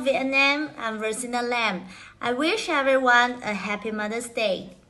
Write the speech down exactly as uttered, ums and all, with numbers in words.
Vietnam. I'm Rosina Lam. I wish everyone a happy Mother's Day.